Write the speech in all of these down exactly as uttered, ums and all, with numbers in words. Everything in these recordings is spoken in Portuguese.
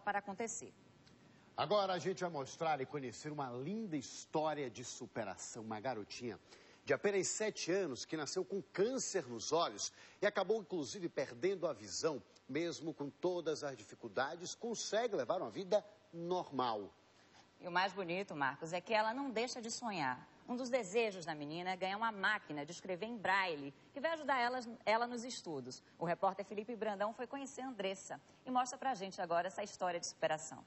para acontecer. Agora a gente vai mostrar e conhecer uma linda história de superação. Uma garotinha de apenas sete anos que nasceu com câncer nos olhos e acabou inclusive perdendo a visão. Mesmo com todas as dificuldades, consegue levar uma vida normal. E o mais bonito, Marcos, é que ela não deixa de sonhar. Um dos desejos da menina é ganhar uma máquina de escrever em braille, que vai ajudar ela, ela nos estudos. O repórter Felipe Brandão foi conhecer a Andressa e mostra pra gente agora essa história de superação.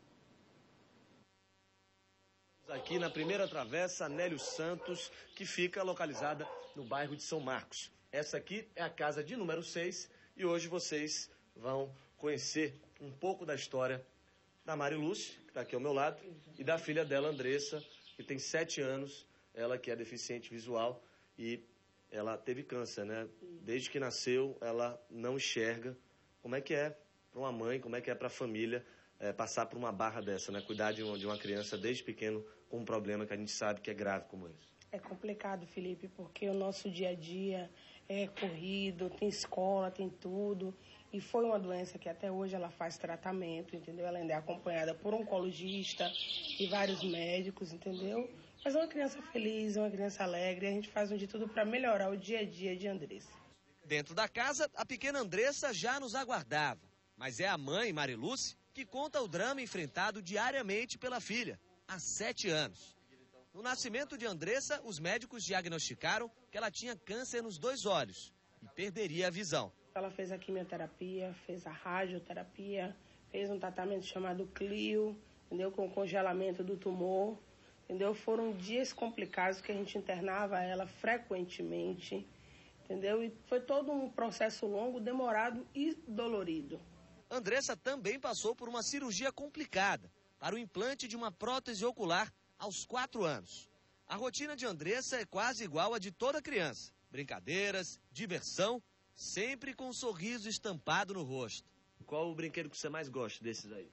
Aqui na primeira travessa, Nélio Santos, que fica localizada no bairro de São Marcos. Essa aqui é a casa de número seis e hoje vocês vão conhecer um pouco da história da Mari Lúcia, que está aqui ao meu lado, e da filha dela, Andressa, que tem sete anos, ela que é deficiente visual e ela teve câncer, né? Desde que nasceu, ela não enxerga. Como é que é para uma mãe, como é que é para a família é, passar por uma barra dessa, né? Cuidar de uma, de uma criança desde pequeno com um problema que a gente sabe que é grave como esse. É complicado, Felipe, porque o nosso dia a dia é corrido, tem escola, tem tudo. E foi uma doença que até hoje ela faz tratamento, entendeu? Ela ainda é acompanhada por um oncologista e vários médicos, entendeu? Mas é uma criança feliz, é uma criança alegre, e a gente faz um de tudo para melhorar o dia a dia de Andressa. Dentro da casa, a pequena Andressa já nos aguardava. Mas é a mãe, Mari Lúcia, que conta o drama enfrentado diariamente pela filha, há sete anos. No nascimento de Andressa, os médicos diagnosticaram que ela tinha câncer nos dois olhos e perderia a visão. Ela fez a quimioterapia, fez a radioterapia, fez um tratamento chamado Clio, entendeu? Com congelamento do tumor, entendeu? Foram dias complicados que a gente internava ela frequentemente, entendeu? E foi todo um processo longo, demorado e dolorido. Andressa também passou por uma cirurgia complicada para o implante de uma prótese ocular aos quatro anos. A rotina de Andressa é quase igual à de toda criança. Brincadeiras, diversão, sempre com um sorriso estampado no rosto. Qual o brinquedo que você mais gosta desses aí?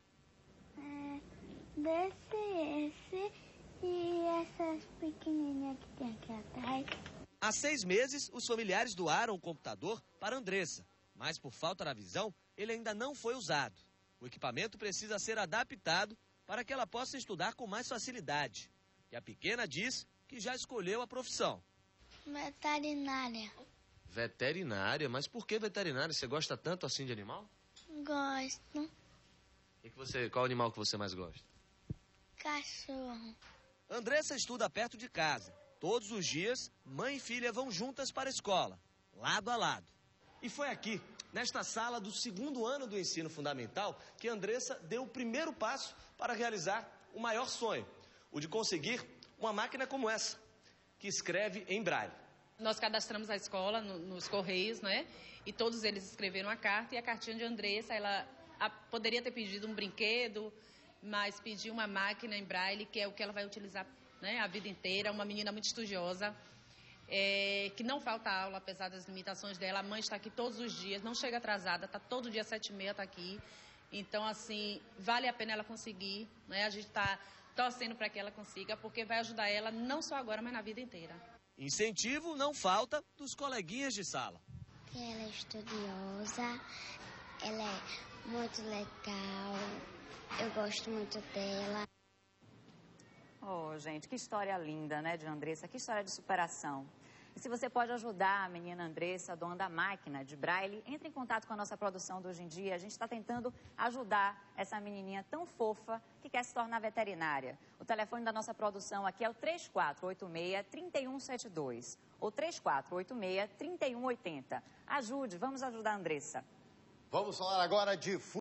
É, desse, esse e essas pequenininhas que tem aqui atrás. Há seis meses, os familiares doaram o computador para Andressa, mas por falta da visão, ele ainda não foi usado. O equipamento precisa ser adaptado para que ela possa estudar com mais facilidade. E a pequena diz que já escolheu a profissão. Veterinária. Veterinária? Mas por que veterinária? Você gosta tanto assim de animal? Gosto. E que você, qual animal que você mais gosta? Cachorro. Andressa estuda perto de casa. Todos os dias, mãe e filha vão juntas para a escola, lado a lado. E foi aqui, nesta sala do segundo ano do ensino fundamental, que Andressa deu o primeiro passo para realizar o maior sonho, o de conseguir uma máquina como essa, que escreve em braille. Nós cadastramos a escola no, nos Correios, né? E todos eles escreveram a carta, e a cartinha de Andressa, ela a, poderia ter pedido um brinquedo, mas pediu uma máquina em braille, que é o que ela vai utilizar, né, a vida inteira. Uma menina muito estudiosa, é, que não falta aula, apesar das limitações dela. A mãe está aqui todos os dias, não chega atrasada, está todo dia sete e meia, está aqui. Então, assim, vale a pena ela conseguir, né? A gente está torcendo para que ela consiga, porque vai ajudar ela não só agora, mas na vida inteira. Incentivo não falta dos coleguinhas de sala. Ela é estudiosa, ela é muito legal, eu gosto muito dela. Oh, gente, que história linda, né, de Andressa, que história de superação. E se você pode ajudar a menina Andressa, dona da máquina de braille, entre em contato com a nossa produção do Hoje em Dia. A gente está tentando ajudar essa menininha tão fofa que quer se tornar veterinária. O telefone da nossa produção aqui é o três quatro oito seis, três um sete dois ou três quatro oito seis, três um oito zero. Ajude, vamos ajudar a Andressa. Vamos falar agora de